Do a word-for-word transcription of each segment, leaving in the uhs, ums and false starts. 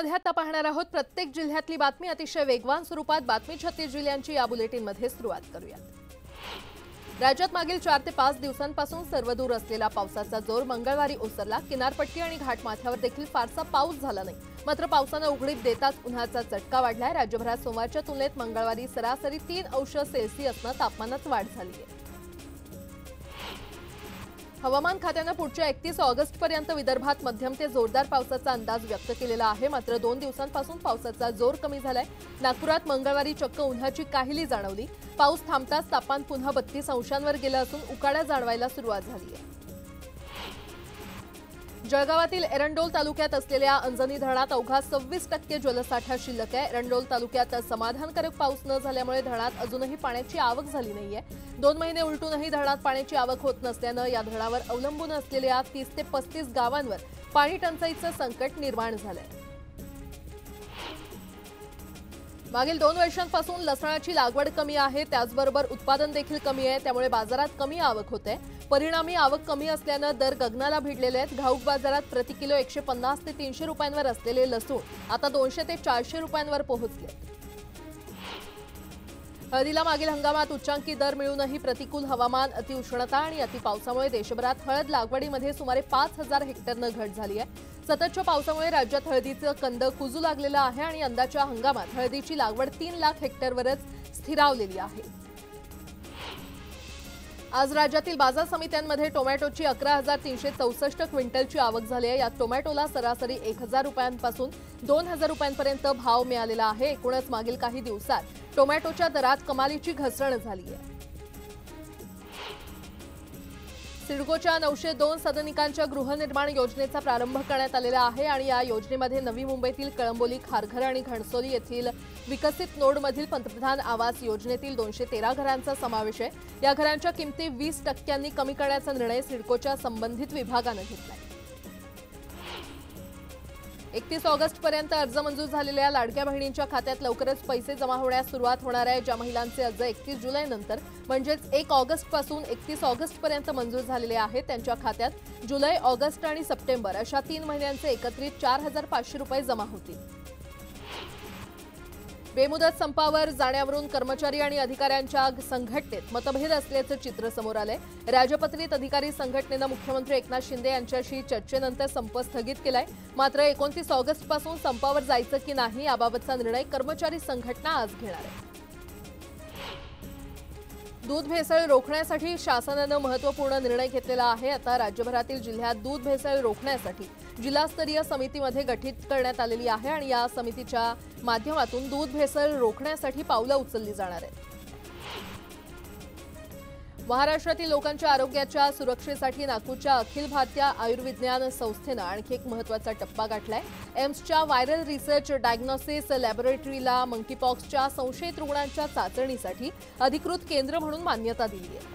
मध्ये आता पाहणार आहोत प्रत्येक जिल्ह्यातली बातमी अतिशय वेगवान स्वरूपात बातमी छत्तीस जिल्ह्यांची या बुलेटिन मध्ये सुरुवात करूयात। राज्यात मागील चार ते पाच दिवसांपासून सर्वदूर असलेला पावसाचा जोर मंगळवारी ओसरला। किनारपट्टी आणि घाटमाथ्यावर देखील फारसा पाऊस झाला नाही, मात्र पावसाने उघडीप देताच उन्हाचा चटका वाढलाय। राज्यभरात सोमवारच्या तुलनेत मंगळवारी सरासरी तीन अंश सेल्सिअसनं तापमानात वाढ झाली आहे। हवामान खात्याने पुढच्या एकतीस ऑगस्ट पर्यंत विदर्भात मध्यम ते जोरदार पावसाचा अंदाज व्यक्त केलेला आहे, मात्र दोन दिवसांपासून पावसाचा जोर कमी झालाय। नागपुरात मंगळवारी चक्क उन्हाची काहिली जाणवली। पाऊस थांबताच तापमान पुन्हा बत्तीस अंशांवर गेलं असून उकाड्या जाणवायला सुरुवात झाली आहे। जळगावातील एरंडोल तालुक्यात असलेल्या अंजनी धरणात अवघा सव्वीस टक्के जलसाठा शिल्लक आहे। एरंडोल तालुक्यात समाधानकारक पाऊस न झाल्यामुळे धरणात अजूनही पाण्याची आवक झाली नाहीये। दोन महिने उलटूनही धरणात पाण्याची आवक होत नसल्यानं या धरणावर अवलंबून असलेल्या तीस ते पस्तीस गावांवर पाणी टंचाईचं संकट निर्माण झालंय। मागील दोन वर्षांपासून लसणाची लागवड कमी आहे, त्याचबरोबर उत्पादन देखील कमी आहे, त्यामुळे बाजारात कमी आवक होते। परिणामी आवक कमी असल्यानं दर गगनाला भिडलेले आहेत। घाऊक बाजारात प्रति किलो एकशे पन्नास ते तीनशे रुपयांवर असलेले लसूण आता दोनशे ते चारशे रुपयांवर पोहोचले। हळदीला मागील हंगामात उच्चांकी दर मिळूनही प्रतिकूल हवामान, अतिउष्णता आणि अतिपावसामुळे देशभरात हळद लागवडीमध्ये सुमारे पाच हजार हेक्टरनं घट झाली आहे। सततच्या पावसामुळे राज्यात हळदीचं कंद कुजू लागलेलं आहे आणि यंदाच्या हंगामात हळदीची लागवड तीन लाख हेक्टरवरच स्थिरावलेली आहे। आज राज्यातील बाजार समित्यांमध्ये टोमॅटोची अकरा हजार तीनशे चौसष्ट क्विंटलची आवक झाली आहे। यात टोमॅटोला सरासरी एक हजार रुपयांपासून दोन हजार रुपयांपर्यंत भाव मिळालेला आहे। एकूणच मागील काही दिवसात टोमॅटोच्या दरात कमालीची घसरण झाली आहे। सिडकोच्या नऊशे दोन सदनिकांच्या गृहनिर्माण योजनेचा प्रारंभ करण्यात आलेला आहे आणि या योजनेमध्ये नवी मुंबईतील कळंबोली, खारघर आणि घणसोली येथील विकसित नोडमधील पंतप्रधान आवास योजनेतील दोनशे तेरा घरांचा समावेश आहे। या घरांच्या किमती वीस टक्क्यांनी कमी करण्याचा निर्णय सिडकोच्या संबंधित विभागाने घेतला आहे। एकतीस ऑगस्ट पर्यंत अर्ज मंजूर झालेल्या लाडक्या बहिणींच्या खात्यात लवकरच पैसे जमा होण्यास सुरुवात होणार आहे। ज्या महिलांचे अर्ज एकतीस जुलै नंतर म्हणजेच एक ऑगस्ट पासून एकतीस ऑगस्ट पर्यंत मंजूर झालेले आहेत, त्यांच्या खात्यात जुलै, ऑगस्ट आणि सप्टेंबर अशा तीन महिन्यांचे एकत्रित चार हजार पाचशे रुपये जमा होतील। बेमुदत संपावर जाण्यावरून कर्मचारी आणि अधिकाऱ्यांच्या संघटनेत मतभेद असल्याचं चित्र समोर आलंय। राजपत्रित अधिकारी संघटनेनं मुख्यमंत्री एकनाथ शिंदे यांच्याशी चर्चेनंतर संप स्थगित केलाय, मात्र एकोणतीस ऑगस्ट पासून संपावर जायचं की नाही याबाबतचा निर्णय कर्मचारी संघटना आज घेणार आहे। दूध भेसळ रोखण्यासाठी शासनानं महत्त्वपूर्ण निर्णय घेतलेला आहे। आता राज्यभरातील जिल्ह्यात दूध भेसळ रोखण्यासाठी जिल्हास्तरीय समितीमध्ये गठीत करण्यात आलेली आहे आणि या समितीच्या माध्यमातून दूध भेसळ रोखण्यासाठी पावलं उचलली जाणार आहेत। महाराष्ट्रातील लोकांच्या आरोग्याच्या सुरक्षेसाठी नागपूरच्या अखिल भारतीय आयुर्विज्ञान संस्थेनं आणखी एक महत्त्वाचा टप्पा गाठलाय। एम्सच्या व्हायरल रिसर्च डायग्नोसिस लॅबोरेटरीला मंकीपॉक्सच्या संशयित रुग्णांच्या चाचणीसाठी अधिकृत केंद्र म्हणून मान्यता दिली आहे।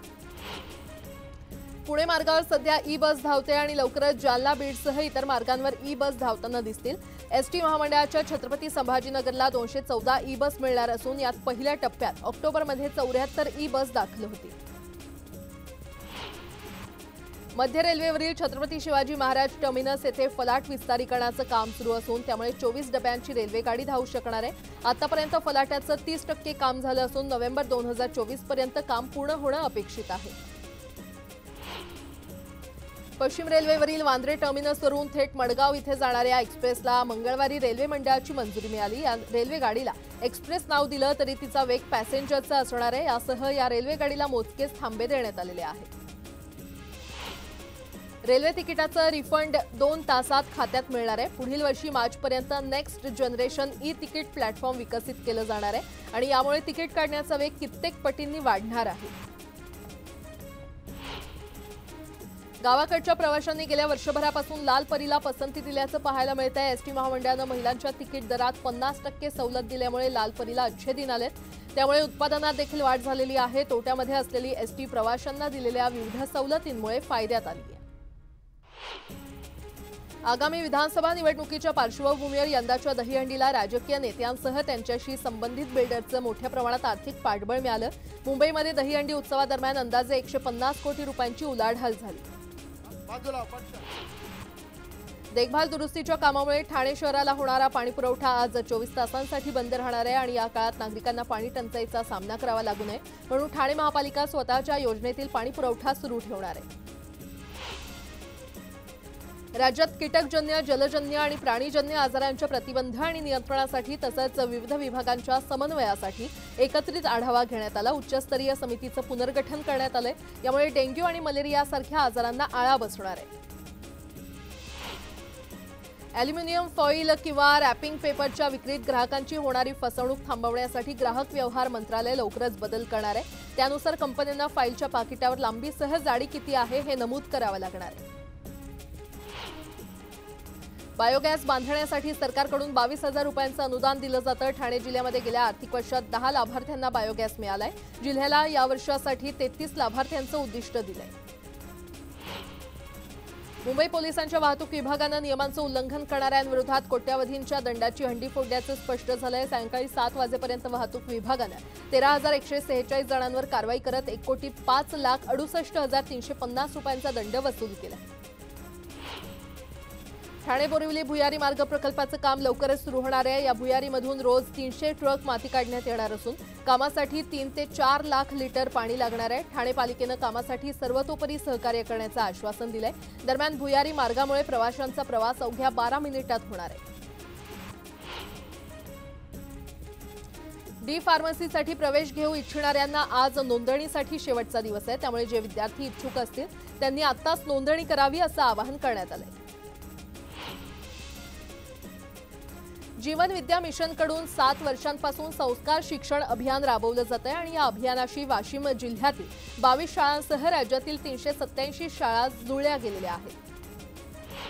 पुणे मार्गावर सध्या ई बस धावते आणि लवकरच जालना, बीडसह इतर मार्गांवर ई बस धावताना दिसतील। एसटी महामंडळाच्या छत्रपती संभाजीनगरला दोनशे चौदा ई बस मिळणार असून यात पहिल्या टप्प्यात ऑक्टोबरमध्ये चौऱ्याहत्तर ई बस दाखल होतील। मध्य रेल्वेवरील छत्रपती शिवाजी महाराज टर्मिनस येथे फलाट विस्तारीकरणाचं काम सुरू असून त्यामुळे चोवीस डब्यांची रेल्वे गाडी धावू शकणार आहे। आतापर्यंत फलाटाचं तीस टक्के काम झालं असून नोव्हेंबर दोन हजार चोवीस पर्यंत काम पूर्ण होणं अपेक्षित आहे। पश्चिम रेल्वेवरील वांद्रे टर्मिनसवरून थेट मडगाव इथे जाणाऱ्या एक्सप्रेसला मंगळवारी रेल्वे मंडळाची मंजुरी मिळाली। या रेल्वे गाडीला एक्सप्रेस नाव दिलं तरी तिचा वेग पॅसेंजरचा असणार आहे। यासह या रेल्वे गाडीला मोजकेच थांबे देण्यात आलेले आहेत। रेल्वे तिकिटाचं रिफंड दोन तासात खात्यात मिळणार आहे। पुढील वर्षी मार्चपर्यंत next generation e ticket platform विकसित केलं जाणार आहे आणि यामुळे तिकीट काढण्याचा वेग कित्येक पटींनी वाढणार आहे। गावाकडच्या प्रवाशांनी गेल्या वर्षभरापासून लाल परीला पसंती दिल्याचं पाहायला मिळतंय। एसटी महामंडळानं महिलांच्या तिकीट दरात पन्नास टक्के सवलत दिल्यामुळे लाल परीला अच्छे दिन आलेत, त्यामुळे उत्पादनात देखील वाढ झालेली आहे। तोट्यामध्ये असलेली एसटी प्रवाशांना दिलेल्या विविध सवलतींमुळे फायद्यात आली आहे। आगामी विधानसभा निवडणुकीच्या पार्श्वभूमीवर यंदाच्या दहीहंडीला राजकीय नेत्यांसह त्यांच्याशी संबंधित बिल्डरचं मोठ्या प्रमाणात आर्थिक पाठबळ मिळालं। मुंबईमध्ये दहीहंडी उत्सवादरम्यान अंदाजे एकशे पन्नास कोटी रुपयांची उलाढाल झाली। देखभाल दुरुस्तीच्या कामामुळे ठाणे शहराला होणारा पाणीपुरवठा आज चोवीस तासांसाठी बंद राहणार आहे आणि या काळात नागरिकांना पाणी टंचाईचा सामना करावा लागू नये म्हणून ठाणे महापालिका स्वतःच्या योजनेतील पाणीपुरवठा सुरू ठेवणार आहे। राज्यात कीटकजन्य, जलजन्य आणि प्राणीजन्य आजारांच्या प्रतिबंध आणि नियंत्रणासाठी तसंच विविध विभागांच्या समन्वयासाठी एकत्रित आढावा घेण्यात आला। उच्चस्तरीय समितीचं पुनर्गठन करण्यात आलंय। यामुळे डेंग्यू आणि मलेरियासारख्या आजारांना आळा बसणार आहे। ॲल्युमिनियम फॉईल किंवा रॅपिंग पेपरच्या विक्रीत ग्राहकांची होणारी फसवणूक थांबवण्यासाठी ग्राहक व्यवहार मंत्रालय लवकरच बदल करणार आहे। त्यानुसार कंपन्यांना फाईलच्या पाकिटावर लांबीसह जाडी किती आहे हे नमूद करावं लागणार आहे। बायोगॅस बांधण्यासाठी सरकारकडून बावीस हजार रुपयांचं अनुदान दिलं जातं। ठाणे जिल्ह्यामध्ये गेल्या आर्थिक वर्षात दहा लाभार्थ्यांना बायोगॅस मिळालाय। जिल्ह्याला या वर्षासाठी तेहतीस लाभार्थ्यांचं उद्दिष्ट दिलंय। मुंबई पोलिसांच्या वाहतूक विभागानं नियमांचं उल्लंघन करणाऱ्यांविरोधात कोट्यावधींच्या दंडाची हंडी फोडल्याचं स्पष्ट झालंय। सायंकाळी सात वाजेपर्यंत वाहतूक विभागानं तेरा हजार एकशे सेहेचाळीस जणांवर कारवाई करत एक कोटी पाच लाख अडुसष्ट हजार तीनशे पन्नास रुपयांचा दंड वसूल केला। ठाणे बोरिवली भुयारी मार्ग प्रकल्पाचं काम लवकरच सुरू होणार आहे। या भुयारीमधून रोज तीनशे ट्रक माती काढण्यात येणार असून कामासाठी तीन ते चार लाख लिटर पाणी लागणार आहे। ठाणे पालिकेनं कामासाठी सर्वतोपरी सहकार्य करण्याचं आश्वासन दिलंय। दरम्यान भुयारी मार्गामुळे प्रवाशांचा प्रवास अवघ्या बारा मिनिटात होणार आहे। डी फार्मसीसाठी प्रवेश घेऊ इच्छिणाऱ्यांना आज नोंदणीसाठी शेवटचा दिवस आहे। त्यामुळे जे विद्यार्थी इच्छुक असतील त्यांनी आत्ताच नोंदणी करावी असं आवाहन करण्यात आलंय। जीवन विद्या मिशनकडून सात वर्षांपासून संस्कार शिक्षण अभियान राबवलं जातंय आणि या अभियानाशी वाशिम जिल्ह्यातील बावीस शाळांसह राज्यातील तीनशे सत्याऐंशी शाळा जुळल्या गेलेल्या आहेत।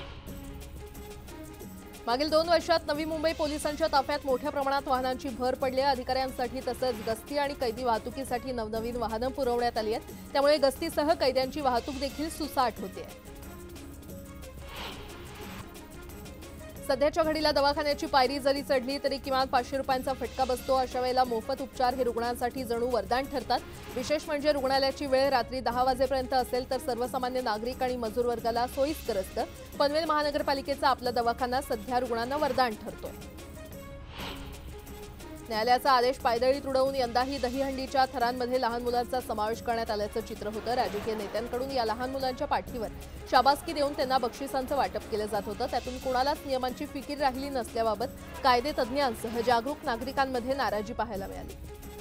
मागील दोन वर्षात नवी मुंबई पोलिसांच्या ताफ्यात मोठ्या प्रमाणात वाहनांची भर पडली आहे। अधिकाऱ्यांसाठी तसंच गस्ती आणि कैदी वाहतुकीसाठी नवनवीन वाहनं पुरवण्यात आली आहेत। त्यामुळे गस्तीसह कैद्यांची वाहतूक देखील सुसाट होते। सध्याच्या घडीला दवाखान्याची पायरी जरी चढली तरी किमान पाचशे रुपयांचा फटका बसतो। अशा वेळेला मोफत उपचार हे रुग्णांसाठी जणू वरदान ठरतात। विशेष म्हणजे रुग्णालयाची वेळ रात्री दहा वाजेपर्यंत असेल तर सर्वसामान्य नागरिक आणि मजूर वर्गाला सोयीस्कर असतं। पनवेल महानगरपालिकेचा आपला दवाखाना सध्या रुग्णांना वरदान ठरतोय। न्यायालयाचा आदेश पायदळी तुडवून यंदाही दहीहंडीच्या थरांमध्ये लहान मुलांचा समावेश करण्यात आल्याचं चित्र होतं। राजकीय नेत्यांकडून या लहान मुलांच्या पाठीवर शाबासकी देऊन त्यांना बक्षिसांचं वाटप केलं जात होतं। त्यातून कोणालाच नियमांची फिकीर राहिली नसल्याबाबत कायदे तज्ज्ञांसह जागरूक नागरिकांमध्ये नाराजी पाहायला मिळाली।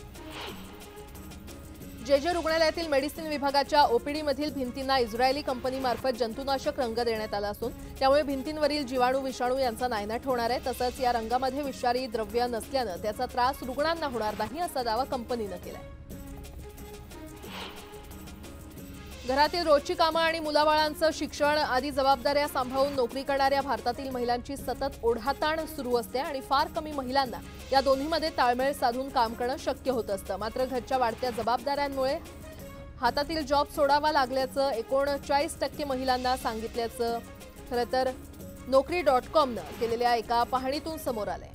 जे जे रुग्णालयातील मेडिसिन विभागाच्या ओपीडीमधील भिंतींना इस्रायली कंपनीमार्फत जंतुनाशक रंग देण्यात आला असून त्यामुळे भिंतींवरील जीवाणू विषाणू यांचा नायनाट होणार आहे। तसंच या रंगामध्ये विषारी द्रव्य नसल्यानं त्याचा त्रास रुग्णांना होणार नाही असा दावा कंपनीनं केलाय। घरातील रोजची कामं आणि मुलाबाळांचं शिक्षण आदी जबाबदाऱ्या सांभाळून नोकरी करणाऱ्या भारतातील महिलांची सतत ओढाताण सुरू असते आणि फार कमी महिलांना या दोन्हीमध्ये ताळमेळ साधून काम करणं शक्य होत असतं। मात्र घरच्या वाढत्या जबाबदाऱ्यांमुळे हातातील जॉब सोडावा लागल्याचं एकोणचाळीस टक्के महिलांना सांगितल्याचं खरं तर नोकरी डॉट कॉमनं केलेल्या एका पाहणीतून समोर आलंय।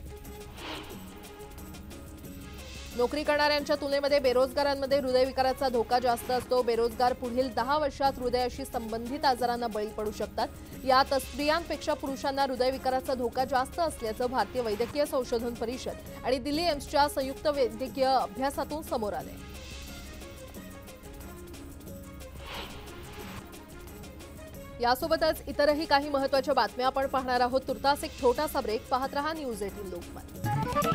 नोकरी करणाऱ्यांच्या तुलनेमध्ये बेरोजगारांमध्ये हृदयविकाराचा धोका जास्त असतो। बेरोजगार पुढील दहा वर्षात हृदयाशी संबंधित आजारांना बळी पडू शकतात। यात स्त्रियांपेक्षा पुरुषांना हृदयविकाराचा धोका जास्त असल्याचं भारतीय वैद्यकीय संशोधन परिषद आणि दिल्ली एम्सच्या संयुक्त वैद्यकीय अभ्यासातून समोर आले। यासोबतच इतरही काही महत्त्वाच्या बातम्या आपण पाहणार आहोत। तुर्तास एक छोटासा ब्रेक पाहत रहा न्यूज अठरा लोकमत।